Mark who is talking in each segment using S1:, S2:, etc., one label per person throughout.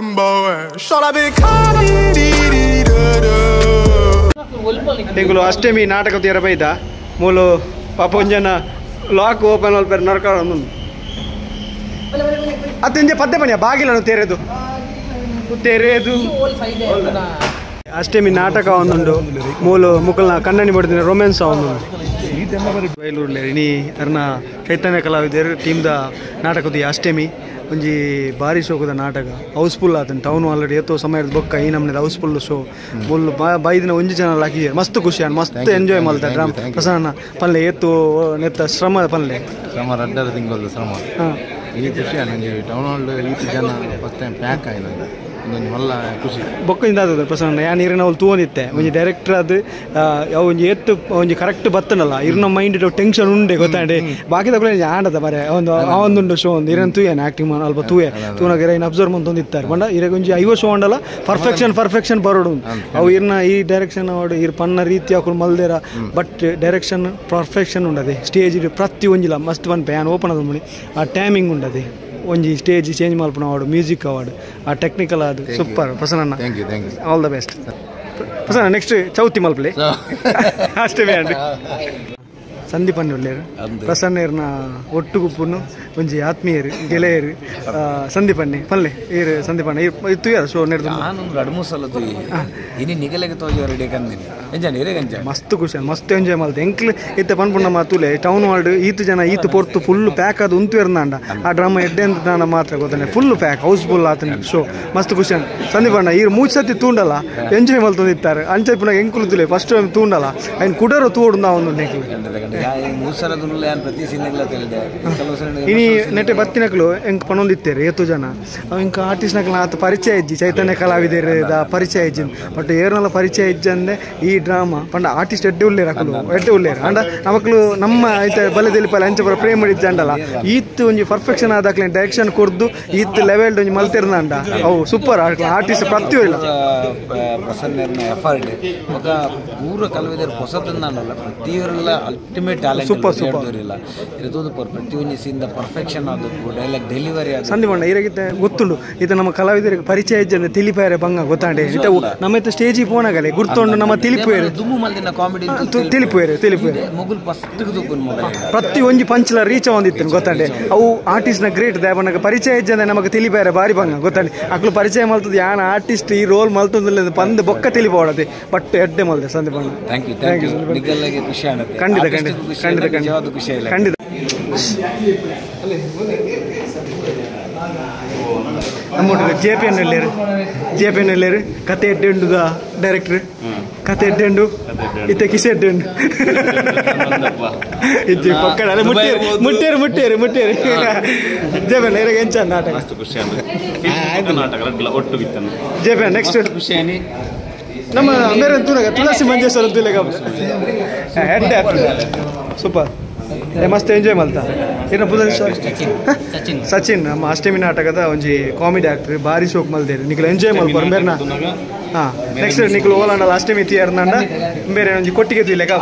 S1: ನಿಂಗುಲು ಅಷ್ಟಮಿ ನಾಟಕ ತೀರ ಬೈದ ಮೂಲು ಪಾಪ ಒಂಜನ ಲಾಕ್ ಓಪನ್ ಅಲ್ಪೇರು ನರಕ ಅತ್ತಂಜೆ ಪದ್ಯ ಪನ್ಯ ಬಾಗಿಲನ್ನು ತೆರೆದು ಅಷ್ಟಮಿ ನಾಟಕ ಒಂದುಂಡು ಮೂಲು ಮುಕ್ಕಲ್ನ ಕಣ್ಣನಿ ಬಡ್ದಿನ ರೊಮ್ಯಾನ್ಸ್ ಒಂದು ಬೈಲೂರ್ಲೆ ಇನಿ ಅರ್ನ ಚೈತನ್ಯ ಕಲಾವಿದರು ಟೀಮ್ದ ನಾಟಕದ ಅಷ್ಟಮಿ ಒಂಜಿ ಭಾರಿ ಶೋಕದ ನಾಟಕ ಹೌಸ್ಫುಲ್ ಆತನ ಟೌನ್ ಆಲ್ರೆಡಿ ಎತ್ತೋ ಸಮಯದ ಬೊಕ್ಕ ಈ ನಮ್ಮನೆ ಹೌಸ್ಫುಲ್ ಶೋ ಮುಲ್ ಬೈದಿನ ಒಂಜಿ ಚಾನಲ್ ಹಾಕಿದ್ದಾರೆ ಮಸ್ತ್ ಖುಷಿ ಮಸ್ತ್ ಎಂಜಾಯ್ ಮಾಡ್ತಾರೆ ಡ್ರಾಮ್ ಪ್ರಸನ್ನ ಪಲ್ಲೆ ಎತ್ತು ನೆತ್ತ ಶ್ರಮ ಪಲ್ಲೆ
S2: ಶ್ರಮ ರಡ್ಡರ ತಿಂಗಳು ಶ್ರಮ ಈ ಖುಷಿ ನನಗೆ ಟೌನ್ ಹಾಲ್ ಈತ ಜನ ಫಸ್ಟ್ ಟೈಮ್ ಪ್ಯಾಕ್ ಆಯ್ತು ಇನ್ನೊಂದು ಮಲ್ಲ ಖುಷಿ
S1: ಬೊಕ್ಕಿಂದ ಅದು ಪ್ರಸನ್ನ ಯಾ ನೀರಿನ ಅವ್ರು ತೂನಿತ್ತೆ ಒಂಜಿ ಡೈರೆಕ್ಟರ್ ಅದು ಒಂಜಿ ಎತ್ತು ಒಂಜಿ ಕರೆಕ್ಟ್ ಬತ್ತನಲ್ಲ ಇರ್ನ ಮೈಂಡ್ ಟೆನ್ಷನ್ ಉಂಡೆ ಗೊತ್ತಾಂಡೆ ಬಾಕಿ ತಗೊಳ್ಳಿ ಆಂಡದ ಬರೇ ಒಂದು ಆವೊಂದುಂಡು ಶೋ ಒಂದು ಇರನ್ ತೂಯನ್ ಆಕ್ಟಿಂಗ್ ಮಾಡಿ ಅಲ್ಪ ತೂನಾಗ ಇರನ್ ಅಬ್ಸರ್ವ್ ಮಂತ್ ಇತ್ತಾರೆ ಬಂಡ ಇರಾಗ ಒಂಜಿ 5 ಶೋ ಉಂಡಲ್ಲ ಪರ್ಫೆಕ್ಷನ್ ಬರೋಡು ಅವು ಇರ್ನ ಈ ಡೈರೆಕ್ಷನ್ ಅವಡು ಇರ್ ಪನ್ನ ರೀತಿ ಹಾಕೊಂಡು ಮಲ್ದೇರ ಬಟ್ ಡೈರೆಕ್ಷನ್ ಪರ್ಫೆಕ್ಷನ್ ಉಂಡದೆ ಸ್ಟೇಜ್ ಪ್ರತಿ ಒಂಜಿಲ್ಲ ಮಸ್ತ್ ಬಂದು ಪ್ಯಾನ್ ಓಪನ್ ಆದ ಮಣಿ ಆ ಟೈಮಿಂಗ್ ಉಂಡದೆ ಒಂಜಿ ಸ್ಟೇಜ್ ಚೇಂಜ್ ಮಲ್ಪನ ಅವಾರ್ಡು ಮ್ಯೂಸಿಕ್ ಅವಾರ್ಡು ಆ ಟೆಕ್ನಿಕಲ್ ಅದು super Prasanna all the best Prasanna next Chauthi ಮಲ್ಪಲೆ ಅಷ್ಟೇ ಅಂడి ಸಂದೀಪನ್ನು ಒಳ್ಳೆಯರು ಪ್ರಸನ್ನರ್ನ ಒಟ್ಟುಗುಪ್ಪನ್ನು ಒಂಜಿ ಆತ್ಮೀಯರು ಗೆಳೆಯರು ಸಂದೀಪನ್ನೆ ಪಲ್ಲೆ ಏರು ಸಂದೀಪಣ್ಣ ಇತ್ತು ಯಾರು ಶೋ ನಡೆದು
S2: ನಾನೊಂದು 2-3 ಸಲ ತೂಯಿ ಇನಿ ನಿಗಲೆಗೆ ತೋಜಿ ರೆಡಿ ಕಂದಿನಿ ಎಂಜಾಯ್ ಇರೇಗಂಜ
S1: ಮಸ್ತ್ ಖುಷಿ ಮಸ್ತ್ ಎಂಜಾಯ್ ಮಾಡ್ದೆ ಎಂಕ್ಲು ಇತ್ತೆ ಪನ್ಪುಣ್ಣ ಮಾತುಲೆ ಟೌನ್ ವಾರ್ಡ್ ಈತು ಜನ ಈತು ಪೊರ್ತು ಫುಲ್ ಪ್ಯಾಕ್ ಅದು ಉಂತು ಇರ್ನಾಂಡ ಆ ಡ್ರಾಮಾ ಎಡ್ಡೆ ಅಂತ ನಾನು ಮಾತ್ರ ಗೊತ್ತಾನೆ ಫುಲ್ ಪ್ಯಾಕ್ ಹೌಸ್ಫುಲ್ ಆತನ ಶೋ ಮಸ್ತ್ ಖುಷಿ ಸಂದೀಪಣ್ಣ ಈ 3 ಸತಿ ತೂಂಡಲ್ಲ ಎಂಜಾಯ್ ಮಾಡ್ತಂದಿತ್ತಾರೆ ಅಂಚೆ ಪುನಃ ಎಂಕ್ಲು ತುಲೆ ಫಸ್ಟ್ ಟೈಮ್ ತೂಂಡಲ್ಲ ಅವ್ನು ಕುಡರು ತೂಡು ನಾವು ಒಂದು ನೆಕ್ಲು ಇನಿ ನೆಟ್ಟೆ ಬತ್ತಿನಕ್ಲು ಎಂಕ್ ಪಣೊಂದಿತ್ತೇರು ಎತ್ತು ಜನ ಇಂಕ ಆರ್ಟಿಸ್ಟ್ ನಕ್ಲ ಆತ ಪರಿಚಯ ಇಜ್ಜಿ ಚೈತನ್ಯ ಕಲಾವಿದರ ಪರಿಚಯ ಇಜ್ಜಿನ್ ಬಟ್ ಏರ್ನಲ್ಲ ಪರಿಚಯ ಇಜ್ಜಂದೆ ಈ ಡ್ರಾಮಾ ಪಂಡ ಆರ್ಟಿಸ್ಟ್ ಎಡ್ಡೆ ಉಳ್ಳೇರು ಅಕ್ಕಲು ಎಡ್ಡೆ ಉಳ್ಳೇರು ಅಂಡ ನಮಕ್ಲು ನಮ್ಮ ಐತೆ ಬಲೆದಲ್ಲಿ ಪಲ್ಲ ಅಂಚ ಬರ ಪ್ರೇಮ್ ಮಾಡಿದ್ದ ಅಂಡಲ್ಲ ಈತ್ ಒಂಜಿ ಪರ್ಫೆಕ್ಷನ್ ಆದಾಕ್ಲೆ ಡೈರೆಕ್ಷನ್ ಕೊಡ್ದು ಈತ್ ಲೆವೆಲ್ ಒಂಜಿ ಮಲ್ತಿರ್ನ ಅಂಡ ಅವು ಸೂಪರ್ ಆರ್ಟಿಸ್ಟ್ ಪ್ರತಿಯೊಂದು
S2: ಪ್ರಸನ್ನ ಎಫರ್ಟ್ ఒక ಪೂರ ಕಲಾವಿದರು ಹೊಸದನ್ನಲ್ಲ ಪ್ರತಿಯೊರೆಲ್ಲ ಅಲ್ಟಿಮೇಟ್ ಟ್ಯಾಲೆಂಟ್ ಸೂಪರ್ ಸೂಪರ್ ಇಲ್ಲ ಇರೋದು ಪ್ರತಿಯೊಂದು ಸೀನ್ ಪರ್ಫೆಕ್ಷನ್ ಆದದ್ದು ಡೈಲಾಗ್ ಡೆಲಿವರಿ ಆದ ಸಂದೀಪಣ್ಣ ಇರಾಗಿತ್ತೆ ಗೊತ್ತುಂಡು ಇದು ನಮ್ಮ ಕಲಾವಿದರಿಗೆ ಪರಿಚಯ ಇಜ್ಜಂದ್ರೆ ತಿಳಿಪಾರೆ ಬಂಗ ಗೊತ್ತಾಂಡೆ ಇತವು ನಮ್ಮ ಇತ್ತ ಸ್ಟೇಜಿಗೆ ಪೋನಾಗಲೆ ಗುರ್ತೊಂಡು ನಮ್ಮ ತಿಳಿಪುವೇರು ದುಮ್ಮು ಮಲ್ದಿನ ಕಾಮಿಡಿ
S1: ತಿಳಿಪುವೇರು
S2: ಮುಗುಲ್ ಫಸ್ಟ್ ದುಪ್ಪನ್
S1: ಪ್ರತಿ ಒಂಜಿ ಪಂಚ್ಲ ರೀಚ್ ಒಂದಿತ್ತು ಗೊತ್ತಾಂಡೆ ಅವು ಆರ್ಟಿಸ್ಟ್ ನ ಗ್ರೇಟ್ ದೇವನಗ ಪರಿಚಯ ಇಜ್ಜಂದ್ರೆ ನಮಗೆ ತಿಳಿಪಾರೆ ಬಾರಿ ಬಂಗ ಗೊತ್ತಾಂಡೆ ಅಕ್ಲು ಪರಿಚಯ ಮಲ್ತದ ಯಾನ ಆರ್ಟಿಸ್ಟ್ ಈ ರೋಲ್ ಮಲ್ತದ ಪಂದ್ ಬೊಕ್ಕ ತಿಳಿಪೋಡದೆ ಬಟ್ ಎಡ್ಡೆ ಮಲ್ದೆ ಸಂದೀಪಣ್ಣ
S2: ಥ್ಯಾಂಕ್ ಯು ನಿಗಲ್ಲಾಗೆ ಖುಷಿ ಆಗುತ್ತೆ
S1: ಖಂಡಿತ ಖಂಡಿತ ನಮ್ಮೊಟ್ಟಿಗೆ ಜೆ ಪಿ ಎನ್ ಎಲ್ಲೇರು ಕತೆ ಎಡ್ಡೆಂಡುದ ಡೈರೆಕ್ಟ್ರ್ ಕತೆ ಎಡ್ಡೆಂಡು ಇತ್ತೆ ಕಿಸೆ ಎಡ್ಡೆಂಡು ಇಜ್ಜಿ ಪಕ್ಕಡ ಮುಟ್ಟೇರು ಜೆ ಪಿ ಎನ್ ಇರಾಗ ಎಂಚ ನಾಟಕ ಜೆ ಪಿ ಎನ್ ನೆಕ್ಸ್ಟ್ ನಮ್ಮ ಬೇರೆ ತೂನಾಗ ತುಳಸಿ ಮಂಜೇಶ್ವರ ಅಂತೂಲೆಗ ಹೆಡ್ಡೆ ಸೂಪರ್ ಮಸ್ತ್ ಎಂಜಾಯ್ ಮಲ್ತಾ ಇನ್ನು ಪುದ ಸಚಿನ್ ನಮ್ಮ ಅಷ್ಟಮಿ ನಾಟಕದ ಒಂಜಿ ಕಾಮಿಡಿ ಆಕ್ಟರ್ ಭಾರಿ ಶೋಕ್ ಮಲ್ದೇರಿ ನಿಕ್ಲು ಎಂಜಾಯ್ ಮಲ್ಪರು ಬೇರೆನ ಹಾಂ ನೆಕ್ಸ್ಟ್ ನಿಕ್ಲು ಓಲಾಂಡಲ್ಲ ಅಷ್ಟಮಿ ತೀಯರ್ನಂಡ ಬೇರೆ ಒಂಜಿ ಕೊಟ್ಟಿಗೆ ತೀಲೆಗ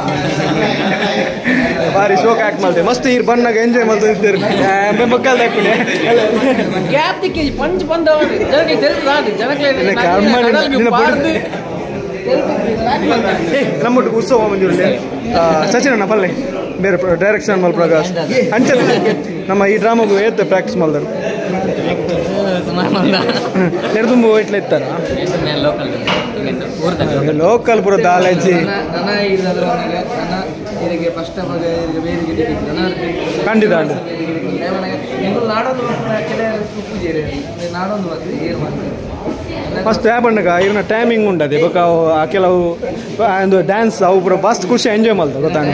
S1: ಭಾರಿ ಶೋಕ್ ಆಕ್ಟ್ ಮಲ್ತೆ ಮಸ್ತ್ ಈ ಬಣ್ಣಾಗ ಎಂಜಾಯ್ ಮಲ್ತಿದ್ದೇರು ಮಕ್ಕಳ ಹಾಕಿದೆ ನಮ್ಮೊಟ್ಟಿಗೆ ಉತ್ಸವ ಮಂಜೂರಲ್ಲಿ ಸಚಿನ್ ಪಲ್ಲೆ ಬೇರೆ ಡೈರೆಕ್ಷನ್ ಮಲ್ ಪ್ರಕಾಶ್ ಅಂಚ ನಮ್ಮ ಈ ಡ್ರಾಮಾಗೂ ಏತ್ ಪ್ರಾಕ್ಟೀಸ್ ಮಾಡಿದ್ರು ನೆರೆದುಂಬು ಇಟ್ಲ ಇತ್ತಾರ ಲೋಕಲ್ ಪುರ ದಾಲಜಿ ಖಂಡಿತ ಫಸ್ಟ್ ಯಾಪಣ್ಣಗ ಇವನ ಟೈಮಿಂಗ್ ಉಂಡದೆ ಬೊಕ್ಕ ಆ ಕೆಲವು ಒಂದು ಡ್ಯಾನ್ಸ್ ಅವು ಪೂರ ಮಸ್ತ್ ಖುಷಿ ಎಂಜಾಯ್ ಮಾಡ್ತಾರೆ ಗೊತ್ತಾನೆ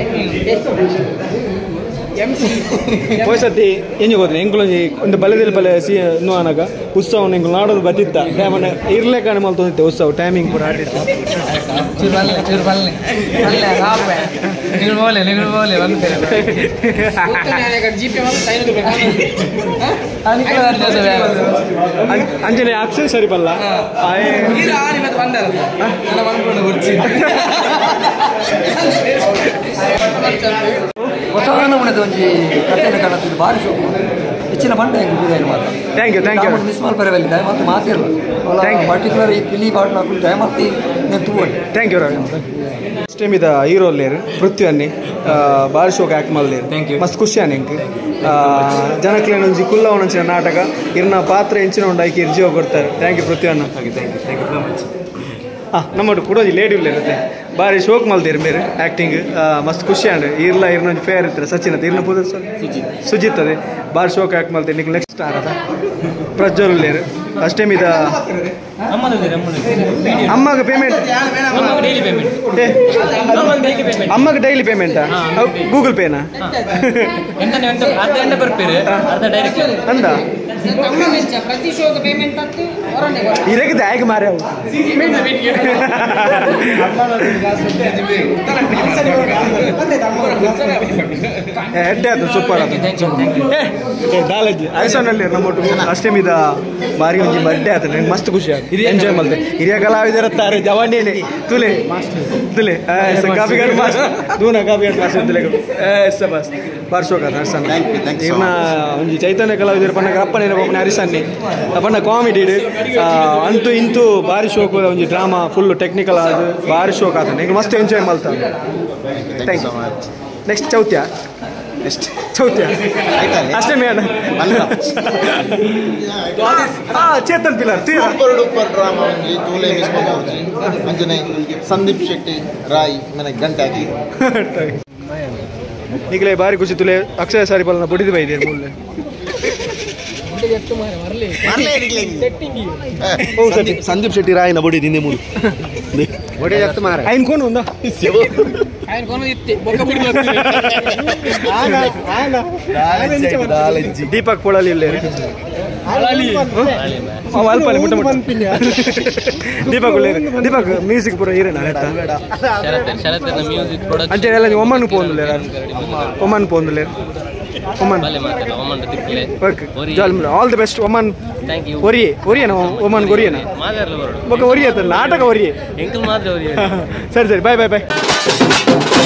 S1: ಪೋಯ್ಸತಿ ಎಂಜು ಗೊತ್ತಿಲ್ಲ ಎಂಕ್ಲೊಂಜಿ ಒಂದು ಬಲೆದಲ್ಲಿ ಬಲೆ ಇನ್ನೂ ಅನಾಗ ಉತ್ಸವ ಎಂಕ್ಲು ನಾಡೋದು ಬತ್ತಿತ್ತ ಯಾಪಣ್ಣ ಇರ್ಲೇಕಾನೆ ಮಲ್ತೊಂದಿತ್ತೆ ಉತ್ಸವ ಟೈಮಿಂಗ್ ಪೂರ ಆರ್ಟಿಸ್ಟ್ ಅಂಜನೆ ಅಕ್ಷರ ಸರಿ ಬಲ್ಲ
S2: ಹೊಸ ನಮೂನೆದ ಒಂಜಿ ಕಥೆನ ಕಾಣುತ್ತಿದ್ದು ಭಾರಿ ಶೋಕ
S3: ಹೆಚ್ಚಿನ ಬಂಡ ಮಾತ್ರ
S1: ಥ್ಯಾಂಕ್ ಯು
S3: ಮಿಸ್ ಮಲ್ಪರವಲ್ಲಿ ದಯಮಾಡಿ ಮಾತಿರಲ್ಲ ಪರ್ಟಿಕ್ಯುಲರ್ ಈ ಪಿಲಿ ಪಾಟ್ ಹಾಕೊಂಡು ದಯಮಾಡಿ నేను ತೂವಡಿ
S1: thank you Ravi next time ಇದು ಹೀರೋ ಲೇರು ಪೃಥ್ವಿ ಅನ್ನಿ ಭಾರಿ ಶೋಕ್ ಆ್ಯಕ್ಟ್ ಮಲ್ಲೇರು ಮಸ್ತ್ ಖುಷಿ ಅನ್ನಿ ಜನಕ್ಲೇನು ಒಂಜಿ ಕುಲ್ಲ ಒಂಚಿನ ನಾಟಕ ಇರ್ನ ಪಾತ್ರ ಹೆಂಚಿನ ಉಂಡು ಆಯ್ಕೆ ಇರ್ಜೀವ ಕೊಡ್ತಾರೆ ಥ್ಯಾಂಕ್ ಯು ಪೃಥ್ವಿ ಅನ್ನ ಥ್ಯಾಂಕ್ ಯು ಸೊ ಮಚ್ ನಮ್ಮೊಟ್ಟು ಕೂಡ ಲೇಡಿ ಇರುತ್ತೆ ಭಾರಿ ಶೋಕ್ ಮಲ್ದೇರು ಮೇರೆ ಆ್ಯಕ್ಟಿಂಗ್ ಮಸ್ತ್ ಖುಷಿ ಅಂಡ್ ಇರ್ನೊಂದು ಫೇರ್ ಇರ್ತಾರೆ ಸಚಿನ್ ಅಂತ ಇರ್ನ ಪೂಜೆ ಸುಜಿತ್ ಅದೇ ಭಾರಿ ಶೋಕ್ ಆ್ಯಕ್ಟ್ ಮಲ್ತೇನೆ ನಿಮ್ಗೆ ನೆಕ್ಸ್ಟ್ ಆರದ ಪ್ರಜ್ವಲ್ ಲೇರು ಅಷ್ಟೇ ಇದು ಅಮ್ಮಗೆ ಪೇಮೆಂಟ್ ಅಮ್ಮಗೆ ಡೈಲಿ ಪೇಮೆಂಟಾ ಗೂಗಲ್ ಪೇನಾ ಅಂದ ಇರಗಿದೆ ಹೇಗೆ ಮಾರ್ಯ ಎಡ್ಡೆ ಅದು ಸೂಪರ್ ಅದು ಐಸೋನಲ್ಲಿ ನಮ್ಮೊಟ್ಟು ಅಷ್ಟೇ ಮಿದ ಬಾರಿ ಒಂಜಿ ಬರ್ಡೇ ಆತ ನಂಗೆ ಮಸ್ತ್ ಖುಷಿ ಆಯ್ತು ಎಂಜಾಯ್ ಮಾಡ್ದೆ ಹಿರಿಯ ಕಲಾವಿದರತ್ತಾರೆ ಜವಾನಿಯೇ ತುಲೆ ತುಲೆ ಕಾಫಿ ಗಾರ್ಡ್ ಮಾಸ್ಟರ್ ದೂನ ಕಾಫಿ ಗಾರ್ಡ್ ಮಾಸ್ಟರ್ ತುಲೆ ಬಸ್ ಬಾರ್ಸೋಕ ನರ್ಸನ್ನ ಇರ್ನ ಒಂಜಿ ಚೈತನ್ಯ ಕಲಾವಿದರು ಪನ್ನಗ ಅಪ್ಪನೇನ ಒಬ್ಬನ ಹರಿಸನ್ನಿ ಪನ್ನ ಕಾಮಿಡಿ ಅಂತೂ ಇಂತೂ ಭಾರಿ ಶೋಕ್ ಒಂಜಿ ಡ್ರಾಮಾ ಫುಲ್ ಟೆಕ್ನಿಕಲ್ ಅದು ಭಾರಿ ಶೋಕ್ ಆತ ಈಗ ಮಸ್ತ್ ಎಂಜಾಯ್ ಮಾಡ್ತಾರೆ ಥ್ಯಾಂಕ್ ಯು ನೆಕ್ಸ್ಟ್ ಚೌತ್ಯ ಅಷ್ಟೇ ಮೇಡ ಚೇತನ್ ಪಿಲ್ಲರ್
S4: ಡ್ರಾಮಾ ಸಂದೀಪ್ ಶೆಟ್ಟಿ ರಾಯ್ ನನಗೆ ಗಂಟೆ ಹಾಕಿ
S1: ಈಗಲೇ ಭಾರಿ ಖುಷಿ ತುಲೆ ಅಕ್ಷಯ ಸಾರಿ ಪಲ್ನ ಬುಡಿದು ಬೈದೆ ಮೂಲೆ
S4: ಸಂದೀಪ್ ಶೆಟ್ಟಿ ರಾಯನ ಬಡಿ ದಿನೇ ಮೂರು
S1: ఆయన కోను ఉందా ದೀಪಕ್ ಪೊಳಲಿ ಇಲ್ಲೇ ದೀಪಕ್ ದೀಪಕ್ ಮ್ಯೂಸಿಕ್ ಪೂರ ಹೀರೇನ అంటే ಎಲ್ಲ ನೀವು ಒಮ್ಮನ್ ಪೋಂದುಲೆ ಒಮ್ಮನ್ ಪೋಂದುಲೆ ಒಮ್ಮನ್ ಆಲ್ ದಿ ಬೆಸ್ಟ್ ಒಮ್ಮನ್ ಒರಿಯೇನ ಒಮ್ಮನ್ ಒರಿಯೇನ ಒರಿಯತ್ತ ನಾಟಕ ಒರಿಯೇ ಸರಿ ಸರಿ ಬಾಯ್ ಬಾಯ್ ಬಾಯ್